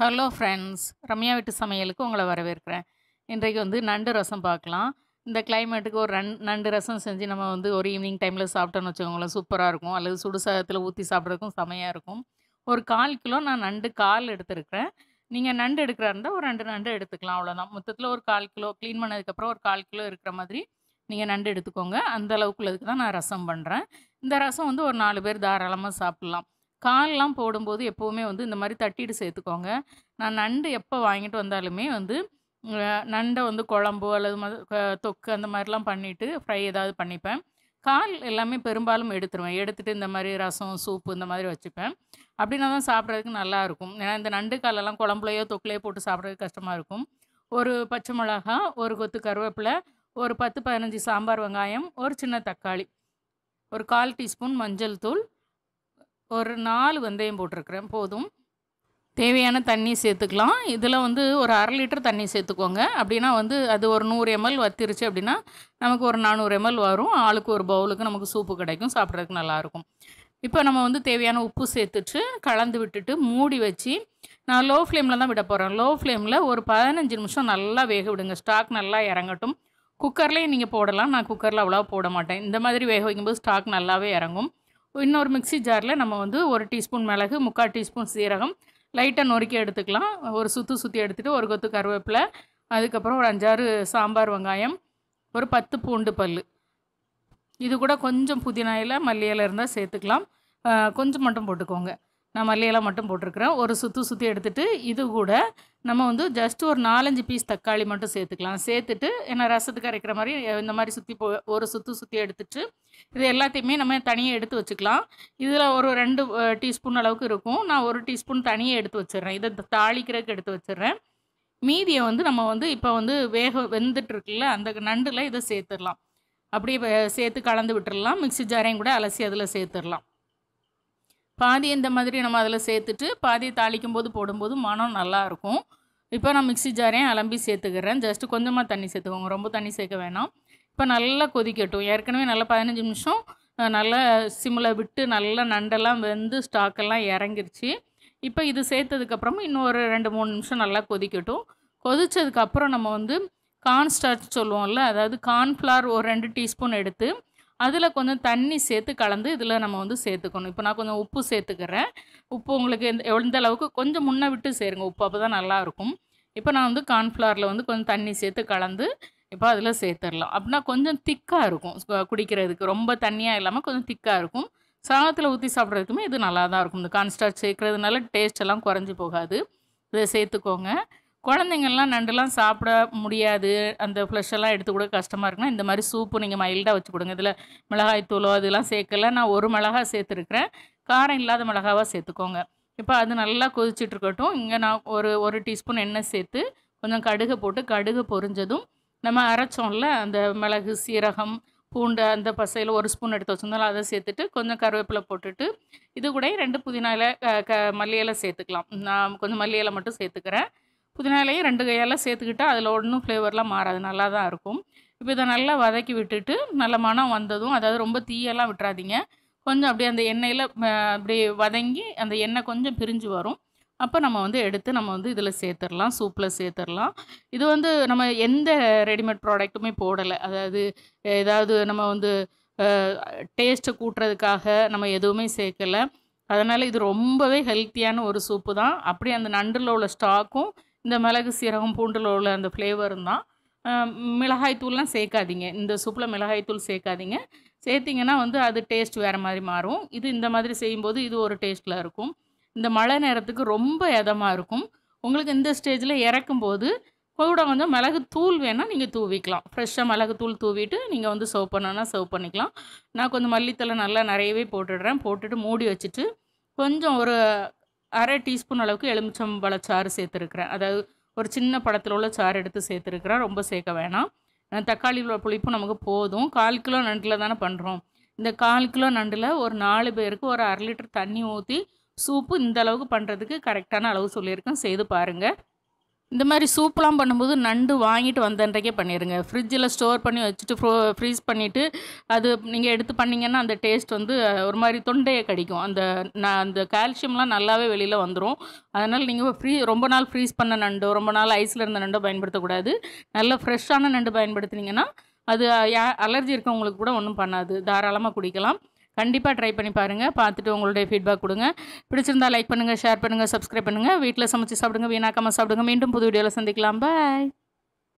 Hello friends, Ramya வீட்டு சமையலுக்கு உங்களை வரவேற்கிறேன். இன்றைக்கு வந்து நண்டு ரசம் பார்க்கலாம். இந்த கிளைமேட்டுக்கு ஒரு நண்டு ரசம் செஞ்சு நம்ம வந்து ஒரு ஈவினிங் டைமில் சாப்பிட்டோன்னு வச்சுக்கோங்களேன், சூப்பராக இருக்கும். அல்லது சுடு சாதத்தில் ஊற்றி சாப்பிட்றதுக்கும் செமையாக இருக்கும். ஒரு 1/4 கிலோ நான் நண்டு கால் எடுத்துருக்கிறேன். நீங்கள் நண்டு எடுக்கிறா இருந்தால் ஒரு 2 நண்டு எடுத்துக்கலாம், அவ்வளோதான். மொத்தத்தில் ஒரு 1/4 கிலோ க்ளீன் பண்ணதுக்கப்புறம் ஒரு 1/4 கிலோ இருக்கிற மாதிரி நீங்கள் நண்டு எடுத்துக்கோங்க. அந்த அளவுக்கு உள்ளதுக்கு தான் நான் ரசம் பண்ணுறேன். இந்த ரசம் வந்து ஒரு 4 பேர் தாராளமாக சாப்பிட்லாம். கால்லாம் போடும்போது எப்போவுமே வந்து இந்த மாதிரி தட்டிட்டு சேர்த்துக்கோங்க. நான் நண்டு எப்போ வாங்கிட்டு வந்தாலுமே வந்து நண்டை வந்து குழம்போ அல்லது தொக்கு அந்த மாதிரிலாம் பண்ணிவிட்டு ஃப்ரை ஏதாவது பண்ணிப்பேன். கால் எல்லாமே பெரும்பாலும் எடுத்துருவேன். எடுத்துகிட்டு இந்த மாதிரி ரசம், சூப்பு இந்த மாதிரி வச்சுப்பேன். அப்படின்னா தான் சாப்பிட்றதுக்கு நல்லாயிருக்கும். ஏன்னா இந்த நண்டு காலெல்லாம் குழம்புலையோ தொக்குலையோ போட்டு சாப்பிட்றதுக்கு கஷ்டமாக இருக்கும். ஒரு பச்சை மிளகா, ஒரு கொத்து கருவேப்பிலை, ஒரு 10, 15 சாம்பார் வெங்காயம், ஒரு சின்ன தக்காளி, ஒரு 1/4 டீஸ்பூன் மஞ்சள் தூள், ஒரு 4 வெந்தயம் போட்டிருக்கிறேன், போதும். தேவையான தண்ணி சேர்த்துக்கலாம். இதில் வந்து ஒரு 1/2 லிட்டர் தண்ணி சேர்த்துக்கோங்க. அப்படின்னா வந்து அது ஒரு 100 ml வத்திருச்சு அப்படின்னா நமக்கு ஒரு 400 ml வரும். ஆளுக்கு ஒரு பவுலுக்கு நமக்கு சூப்பு கிடைக்கும், சாப்பிட்றதுக்கு நல்லாயிருக்கும். இப்போ நம்ம வந்து தேவையான உப்பு சேர்த்துட்டு கலந்து விட்டுட்டு மூடி வச்சு நான் லோ ஃப்ளேமில் தான் விட போகிறேன். லோ ஃப்ளேமில் ஒரு 15 நிமிஷம் நல்லா வேக விடுங்க. ஸ்டாக் நல்லா இறங்கட்டும். குக்கர்லேயும் நீங்கள் போடலாம். நான் குக்கரில் அவ்வளோவா போட மாட்டேன். இந்த மாதிரி வேக வைக்கும்போது ஸ்டாக் நல்லாவே இறங்கும். இன்னொரு மிக்ஸி ஜாரில் நம்ம வந்து 1 டீஸ்பூன் மிளகு, 3/4 டீஸ்பூன் சீரகம் லைட்டாக நொறுக்கி எடுத்துக்கலாம். ஒரு சுற்றி எடுத்துகிட்டு ஒரு கொத்து கருவேப்பிலை, அதுக்கப்புறம் ஒரு 5, 6 சாம்பார் வெங்காயம், ஒரு 10 பூண்டு பல், இது கூட கொஞ்சம் புதினா இலை, மல்லி இலை இருந்தால் சேர்த்துக்கலாம். கொஞ்சம் மட்டும் போட்டுக்கோங்க. நான் மல்லி இலை மட்டும் போட்டிருக்கிறேன். ஒரு சுற்றி எடுத்துகிட்டு இது கூட நம்ம வந்து ஜஸ்ட் ஒரு 4-5 பீஸ் தக்காளி மட்டும் சேர்த்துக்கலாம். சேர்த்துட்டு ஏன்னா ரசத்துக்கு அரைக்கிற மாதிரி இந்த மாதிரி ஒரு சுற்றி எடுத்துட்டு இது எல்லாத்தையுமே நம்ம தனியாக எடுத்து வச்சுக்கலாம். இதில் ஒரு 2 டீஸ்பூன் அளவுக்கு இருக்கும். நான் 1 டீஸ்பூன் தனியாக எடுத்து வச்சிடுறேன். இதை தாளிக்கிறதுக்கு எடுத்து வச்சிடுறேன். மீதியை வந்து நம்ம வந்து இப்போ வந்து வெந்துட்டுருக்குல்ல அந்த நண்டில் இதை சேர்த்துடலாம். அப்படியே சேர்த்து கலந்து விட்டுடலாம். மிக்ஸி ஜாரையும் கூட அலசி அதில் சேர்த்துடலாம். பாதி இந்த மாதிரி நம்ம அதில் சேர்த்துட்டு பாதியை தாளிக்கும் போது போடும்போது மனம் நல்லாயிருக்கும். இப்போ நான் மிக்ஸி ஜாரையும் அலம்பி சேர்த்துக்கிறேன். ஜஸ்ட்டு கொஞ்சமாக தண்ணி சேர்த்துக்கோங்க, ரொம்ப தண்ணி சேர்க்க வேணாம். இப்போ நல்லா கொதிக்கட்டும். ஏற்கனவே நல்லா 15 நிமிஷம் நல்லா சிம்மில் விட்டு நல்லா நண்டெல்லாம் வெந்து ஸ்டாக்கெல்லாம் இறங்கிருச்சு. இப்போ இது சேர்த்ததுக்கப்புறமா இன்னும் ஒரு 2-3 நிமிஷம் நல்லா கொதிக்கட்டும். கொதித்ததுக்கப்புறம் நம்ம வந்து கார்ன்ஸ்டார்ச் சொல்லுவோம்ல, அதாவது கார்ன்ஃப்ளவர் ஒரு 2 டீஸ்பூன் எடுத்து அதில் கொஞ்சம் தண்ணி சேர்த்து கலந்து இதில் நம்ம வந்து சேர்த்துக்கணும். இப்போ நான் கொஞ்சம் உப்பு சேர்த்துக்கிறேன். உப்பு உங்களுக்கு எந்த அளவுக்கு கொஞ்சம் முன்ன விட்டு சேருங்க உப்பு, அப்போ தான் நல்லாயிருக்கும். இப்போ நான் வந்து கார்ன்ஃப்ளவரில் வந்து கொஞ்சம் தண்ணி சேர்த்து கலந்து இப்போ அதில் சேர்த்துடலாம். அப்படின்னா கொஞ்சம் திக்காக இருக்கும் குடிக்கிறதுக்கு. ரொம்ப தண்ணியாக இல்லாமல் கொஞ்சம் திக்காக இருக்கும். சாதத்தில் ஊற்றி சாப்பிட்றதுக்குமே இது நல்லா தான் இருக்கும். இந்த கார்ன்ஸ்டார்ச் சேர்க்குறதுனால டேஸ்ட் எல்லாம் குறைஞ்சி போகாது. இதை சேர்த்துக்கோங்க. குழந்தைங்கள்லாம் நண்டுலாம் சாப்பிட முடியாது, அந்த ஃப்ளஷ் எல்லாம் எடுத்து கூட கஷ்டமாக இருக்குன்னா இந்த மாதிரி சூப்பு நீங்கள் மைல்டாக வச்சு கொடுங்க. இதில் மிளகாய் தூளோ அதெல்லாம் சேர்க்கல. நான் 1 மிளகாய் சேர்த்துருக்கிறேன். காரம் இல்லாத மிளகாவாக சேர்த்துக்கோங்க. இப்போ அது நல்லா கொதிச்சிட்ருக்கட்டும். இங்கே நான் ஒரு டீஸ்பூன் எண்ணெய் சேர்த்து கொஞ்சம் கடுகு போட்டு கடுகு பொரிஞ்சதும் நம்ம அரைச்சோம்ல அந்த மிளகு, சீரகம், பூண்டு அந்த பசையில் 1 ஸ்பூன் எடுத்து வச்சுருந்தாலும் அதை சேர்த்துட்டு கொஞ்சம் கருவேப்பிலை போட்டுட்டு இது கூட 2 புதினா இலை, மல்லி இலை சேர்த்துக்கலாம். நான் கொஞ்சம் மல்லி இலை மட்டும் சேர்த்துக்கிறேன். புதினா இலையும் 2 கையால் சேர்த்துக்கிட்டா அதில் ஒன்றும் ஃப்ளேவர்லாம் மாறாது, நல்லா தான் இருக்கும். இப்போ இதை நல்லா வதக்கி விட்டுட்டு நல்ல மனம் வந்ததும், அதாவது ரொம்ப தீயெல்லாம் விட்டுறாதீங்க, கொஞ்சம் அப்படியே அந்த எண்ணெயில் அப்படியே வதங்கி அந்த எண்ணெய் கொஞ்சம் பிரிஞ்சு வரும். அப்போ நம்ம வந்து எடுத்து நம்ம வந்து இதில் சேர்த்துடலாம், சூப்பில் சேர்த்துடலாம். இது வந்து நம்ம எந்த ரெடிமேட் ப்ராடக்ட்டுமே போடலை, அதாவது ஏதாவது நம்ம வந்து டேஸ்ட்டை கூட்டுறதுக்காக நம்ம எதுவுமே சேர்க்கலை. அதனால் இது ரொம்பவே ஹெல்த்தியான ஒரு சூப்பு தான். அப்படியே அந்த நண்டில் உள்ள ஸ்டாக்கும் இந்த மிளகு, சீரகம், பூண்டில் உள்ள அந்த ஃப்ளேவரும் தான். மிளகாய் தூள்லாம் சேர்க்காதீங்க. இந்த சூப்பில் மிளகாய் தூள் சேர்க்காதீங்க. சேர்த்திங்கன்னா வந்து அது டேஸ்ட் வேறு மாதிரி மாறும். இது இந்த மாதிரி செய்யும்போது இது ஒரு டேஸ்ட்டில் இருக்கும். இந்த மழை நேரத்துக்கு ரொம்ப எதமாக இருக்கும். உங்களுக்கு இந்த ஸ்டேஜில் இறக்கும்போது கூட கொஞ்சம் மிளகு தூள் வேணால் நீங்கள் தூவிக்கலாம். ஃப்ரெஷ்ஷாக மிளகு தூள் தூவிட்டு நீங்கள் வந்து சர்வ் பண்ணணுன்னா சர்வ் பண்ணிக்கலாம். நான் கொஞ்சம் மல்லித்தலை நல்லா நிறையவே போட்டுடுறேன். போட்டுட்டு மூடி வச்சுட்டு கொஞ்சம் ஒரு 1/2 டீஸ்பூன் அளவுக்கு எலுமிச்சம்பழச்சாறு சேர்த்துருக்குறேன். அதாவது ஒரு சின்ன பழத்தில் உள்ள சாறு எடுத்து சேர்த்துருக்குறேன். ரொம்ப சேர்க்க வேணாம். தக்காளி புளிப்பு நமக்கு போதும். 1/4 கிலோ நண்டில் தானே பண்ணுறோம். இந்த 1/4 கிலோ நண்டில் ஒரு 4 பேருக்கு ஒரு 1/2 லிட்டர் தண்ணி ஊற்றி சூப்பு இந்த அளவுக்கு பண்ணுறதுக்கு கரெக்டான அளவு சொல்லியிருக்கேன். செய்து பாருங்கள். இந்த மாதிரி சூப்லாம் பண்ணும்போது நண்டு வாங்கிட்டு வந்த அன்றைக்கே பண்ணிடுங்க. ஃப்ரிட்ஜில் ஸ்டோர் பண்ணி வச்சுட்டு ஃப்ரீஸ் பண்ணிவிட்டு அது நீங்கள் எடுத்து பண்ணிங்கன்னா அந்த டேஸ்ட் வந்து ஒரு மாதிரி தொண்டையை கடிக்கும். அந்த கால்சியம்லாம் நல்லாவே வெளியில் வந்துடும். அதனால் நீங்கள் ரொம்ப நாள் ஃப்ரீஸ் பண்ண நண்டோ ரொம்ப நாள் ஐஸில் இருந்த நண்டோ பயன்படுத்தக்கூடாது. நல்ல ஃப்ரெஷ்ஷான நண்டு பயன்படுத்தினீங்கன்னா அது அலர்ஜி இருக்கவங்களுக்கு கூட ஒன்றும் பண்ணாது. தாராளமாக குடிக்கலாம். கண்டிப்பாக ட்ரை பண்ணி பாருங்கள். பார்த்துட்டு உங்களுடைய ஃபீட்பேக் கொடுங்க. பிடிச்சிருந்தா லைக் பண்ணுங்கள், ஷேர் பண்ணுங்கள், சப்ஸ்கிரைப் பண்ணுங்கள். வீட்டில் சமைச்சு சாப்பிடுங்க, வீணாக்காமல் சாப்பிடுங்க. மீண்டும் புது வீடியோவில் சந்திக்கலாம். பாய்.